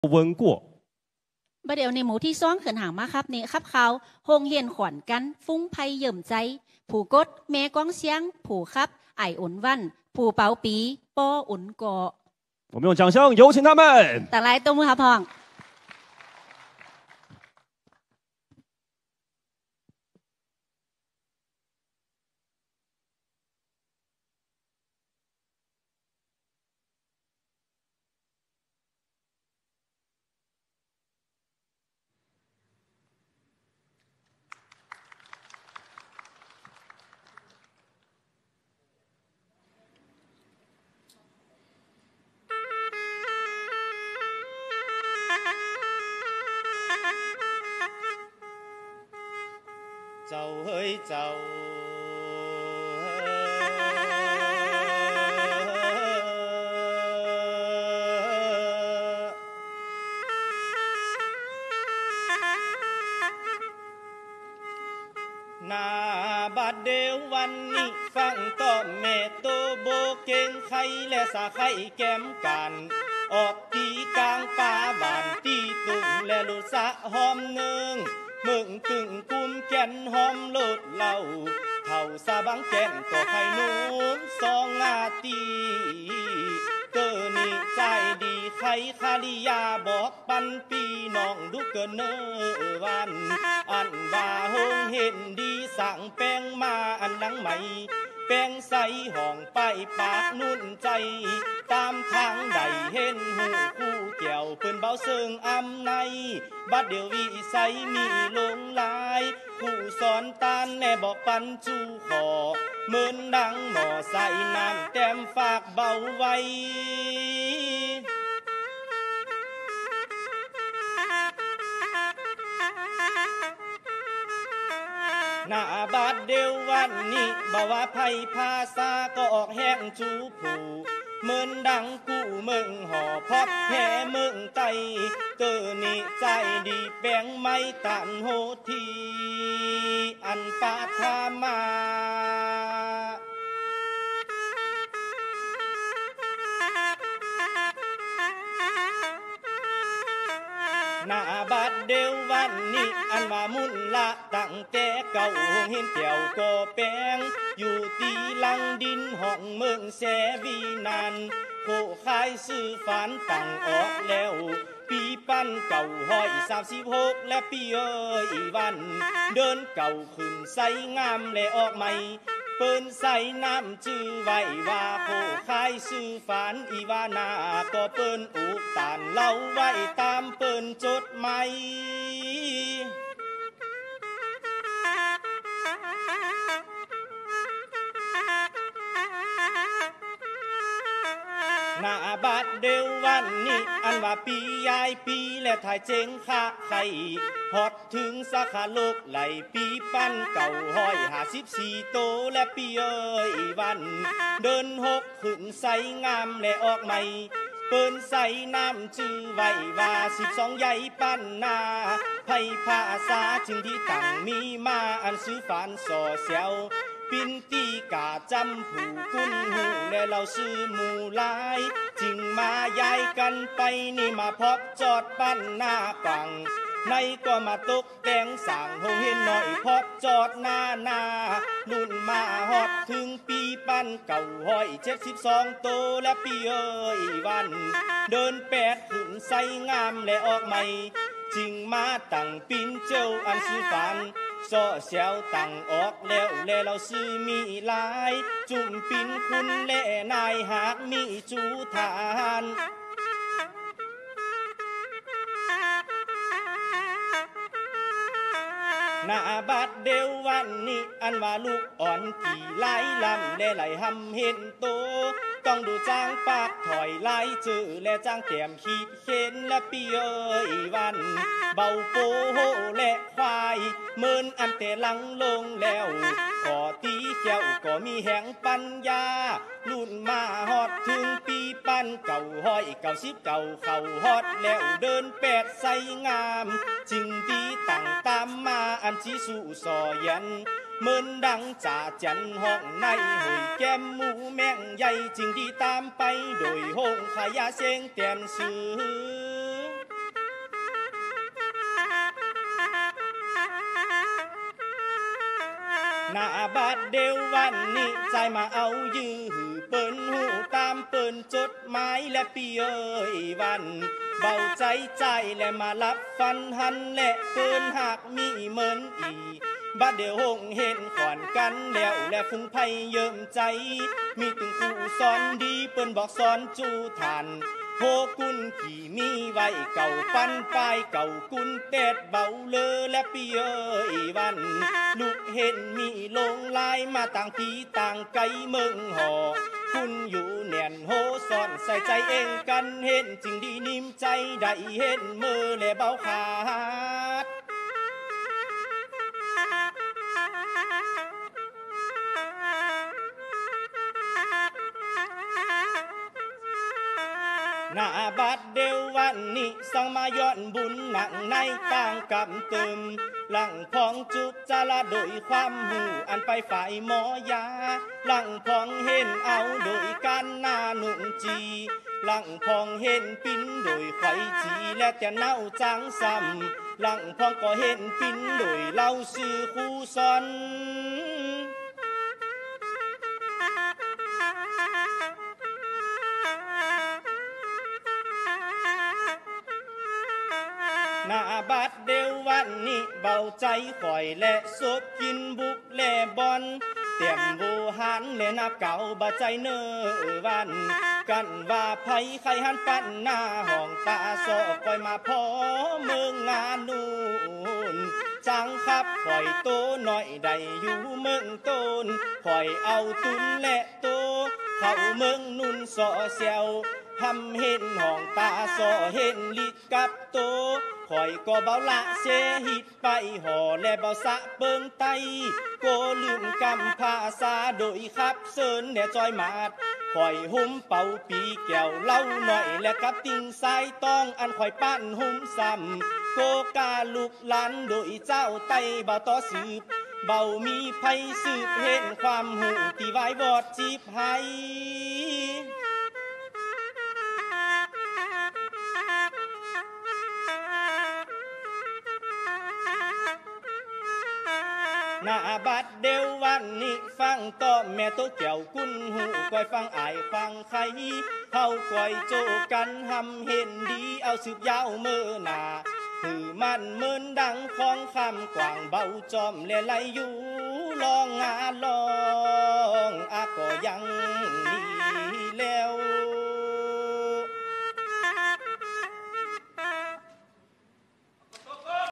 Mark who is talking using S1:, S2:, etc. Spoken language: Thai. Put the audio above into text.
S1: 闻过。
S2: ประเดี๋ยวในหมู่ที่ซ้องเขินหางมาครับนี่ครับเขาโฮงเฮียนขวัญกันฟุ้งไพ่เยิ่มใจผู้กดแม่ก้องเสียงผู้ครับไออุ่นวันผู้เปาปีปออุ่นก่อ
S1: 我们用掌声有请他们。
S2: แต่ไรตัวมือครับพอง
S3: เจ้าเฮ้ยเจ้านาบัดเดียววันนี้ฟังต้อมแม่โตโบเก่งไข่และสาไข่แก้มกันออกตีกลางป่าบานตีตุ่งและลุสะหอมเนืองมึงตึงกุมแก่นหอมโลดเหล่าเท่าสาบังแก่นก็ไข่นุ่มสองอาตีเกินี่ใจดีไข่คาลิยาบอกปันปีน้องดูเกินเนอวันอันว่าหงเห็นดีสั่งแป้งมาอันนังใหม่แป้งใสห้องไปปากนุ่นใจตามทางใดเห็นหูคู่แก้วเพิ่นเบาเซิงอำในบัดเดียววิสัยมีลงลายผู้สอนตานแน่บอกปันจูขอเหมือนดังหมอใส่น้ำแต้มฝากเบาไว้หน้าบาดเดียววันนี้บ่ว่าไผภาษาก็ออกแห้งจูผู้เหมือนดังกู้เมืองห่อพอบแผ่เมืองไตเตอนี่ใจดีแบ่งไม่ตันโหทีอันปาทามาหน้าบาดเดียววันนี้อันว่ามุ่นละตั้งแต่เก่าหงเห็นแก้วก็แป้งอยู่ตีลังดินห้องเมืองแสวีนันโคขายซื้อฝันตั้งออกแล้วปีปั้นเก่าห้อย36และปีเอ้ยวันเดินเก่าขึ้นใสงามและออกใหม่เปิ้นใส่น้ำจื้อไว้ว่าโคขายซื้อฝันอีวานาก็เปิ้นอุตานเล่าไว้ตามเปิ้นจดหมายหน้าบาดเดียววันนี้อันว่าปียายปีและถ่ายเจงค่ะไข่ฮอดถึงสาขาโลกไหลปีปั้นเก่าห้อย54โตและปีเอ้ยวันเดินหกขึ้นใสงามและออกใหม่เปิ้นใส่น้ำจื้อไว้ว่า12ใหญ่ปั้นนาไผภาษาจึงที่ตั้งมีมาอันซื้อฝันส่อเสียวปินตีกาจำผู้คุ้นหูและเราซื้อหมู่หลายจึงมาย้ายกันไปนี่มาพบจอดปั้นหน้าปังในก็มาตกแต่งสั่งหงเห็นหน่อยพบจอดหน้ารุ่นมาฮอดถึงปีปั้นเก่าห้อย72โตและปีเอ้ยวันเดิน8ขึ้นใสงามและออกใหม่จึงมาตั้งปินเจ้าอันซื้อฝันส่อเสียวตั้งออกแล้วและเราซื้อมีหลายจุ่มปินคุณและนายหากมีจูทานหน้าบาดเดียววันนี้อันว่าลูกอ่อนกี่ไหลลำและไหลหำเห็นโตต้องดูจ้างปากถอยไหลเจอและจ้างแก้มขีดเข็นและปีเอ้ยวันเบาโปโหและควายเมินอันแต่หลังลงแล้วขอตีแก้วก็มีแห่งปัญญารุ่นมาฮอดถึงปีปั้นเก่าห้อย90เก่าเข้าฮอดแล้วเดิน8ใสงามจึงตีตั้งตามมาอันจีสู่สอยันเหมือนดังจ่าจันห้องในหอยแก้มหมูแมงใหญ่จึงดีตามไปโดยหงขายาเสียงเตียนซื้อหน้าบัดเดียววันนี้ใจมาเอายื้อเปิ้นหูตามเปิ้นจดหมายและปีเอ้ยวันเบาใจใจและมารับฟันหันและเปิ้นหากมีเหมือนอีบัดเดียวหงเห็นขอนกันแล้วและฟุ้งไพ่เยิ่มใจมีตึงครูสอนดีเปิ้นบอกสอนจูทันโหกุนขี่มีไว้เก่าปั้นปลายเก่ากุนเต็ดเบาเลอและปีเอ้ยวันลูกเห็นมีลงลายมาต่างพี่ต่างไกลเมืองหอคุณอยู่แน่นโหสอนใส่ใจเองกันเห็นจริงดีนิ่มใจได้เห็นมือและเบาขาดหน้าบัดเดียววันนี้สังมาย้อนบุญหนังในต่างกำเติมหลังพองจุกจาละโดยความหูอันไปฝ่ายหมอยาหลังพองเห็นเอาโดยการหน้าหนุ่มจีหลังพองเห็นปิ้นโดยไข่จีและจะเน่าจางซ้ำหลังพองก็เห็นปิ้นโดยเล่าซื้อคู่ซอนหน้าบัดเดียววันนี้เบาใจข่อยและซบกินบุกแลบอนเตรียมบูหันและนับเก่าบาใจเนอวันกันว่าไผใครหันปั้นหน้าห้องตาสอคอยมาพอเมืองงานนูนจังครับข่อยโตหน่อยได้อยู่เมืองต้นข่อยเอาตุนและโตเข้าเมืองนุ่นสอเสียวทำเห็นห้องตาสอเห็นลิกับโตข่อยก็เบาละเสหิตไปห่อและเบาสะเปิงไตโกลืมกำภาษาโดยขับเซินแน่จอยมาดข่อยหุ้มเป่าปีแก้วเล่าหน่อยและกับติ่งสายต้องอันข่อยปั้นหุ้มซ้ำโกกาลูกหลานโดยเจ้าไตเบาต่อสืบเบามีไผสืบเห็นความหูที่ไว้วอดจีบให้หน้าบัดเดียววันนี้ฟังต่อแม่โตเกี่ยวกุ้นหูก้อยฟังอายฟังใครเฮาก้อยโจกันหำเห็นดีเอาสืบยาวเมื่อหน้าถือมันเหมือนดังของคำกว่างเบาจอมและไหลอยู่ลองงาลองก็ยัง